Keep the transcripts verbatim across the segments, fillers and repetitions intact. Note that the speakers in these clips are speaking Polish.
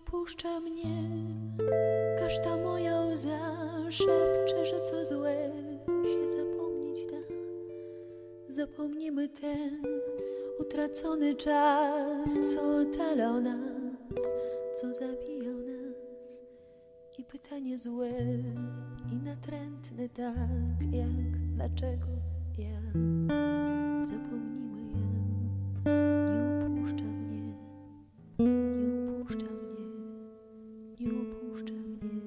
opuszcza mnie. Każda moja łza szepcze, że co złe się zapomnieć da. Zapomnimy ten utracony czas, co otalał nas, co zabijał nas. I pytanie złe i natrętne tak jak dlaczego, jak zapomnimy je. Nie opuszcza mnie, nie opuszcza mnie, nie opuszcza mnie.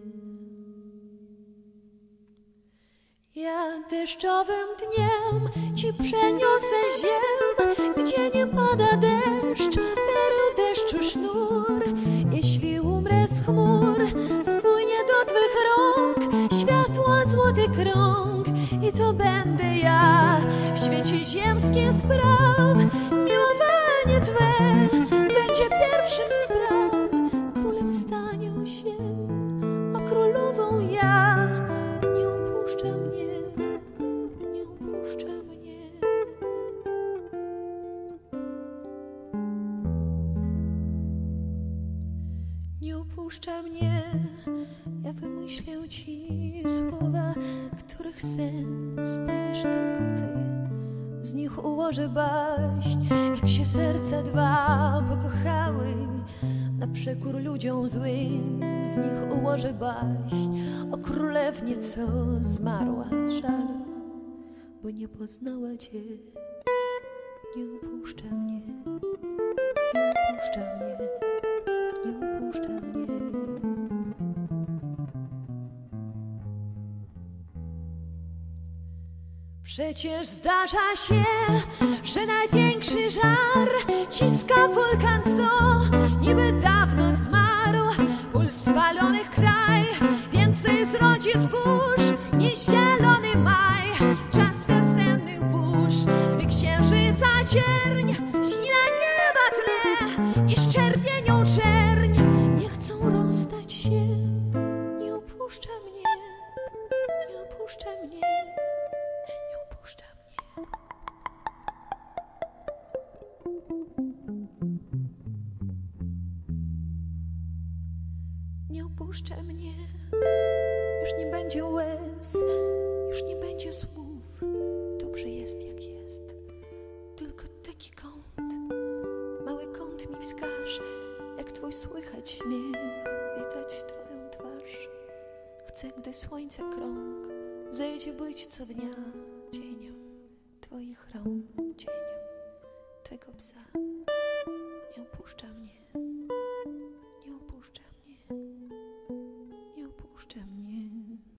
Ja deszczowym dniem ci przeniosę ziem, gdzie nie pada deszcz, pereł deszczu sznur. Jeśli umrę z chmur, spłynie do twych rąk światła złoty krąg. I to będę ja w świecie ziemskich spraw. Miłowanie Twe będzie pierwszym spraw. Królem stanią się, a królową ja. Nie opuszcza mnie, nie opuszcza mnie. Nie opuszcza mnie. Ja wymyślę ci słowa, których sens pojmiesz tylko ty. Z nich ułożę baśń, jak się serca dwa pokochały, na przekór ludziom złym. Z nich ułożę baśń o królewnie, co zmarła z żalu, bo nie poznała cię. Nie opuszcza mnie, nie opuszcza mnie, nie opuszcza mnie. Przecież zdarza się, że największy żar ciska wulkan, co niby dawno zmarł. Pól spalonych kraj więcej zrodzi zbóż niż zielony maj. Czas wiosennych burz, gdy księżyca cierń śni na nieba tle i z czerwienią czerń nie chcą rozstać się. Nie opuszcza mnie, nie opuszcza mnie. Opuszcza mnie. Nie opuszcza mnie. Już nie będzie łez, już nie będzie słów. Dobrze jest jak jest. Tylko taki kąt, mały kąt mi wskaż, jak twój słychać śmiech, widać twoją twarz. Chcę, gdy słońce krąg zejdzie, być co dnia cieniem twoich rąk, cieniem tego psa. Nie opuszcza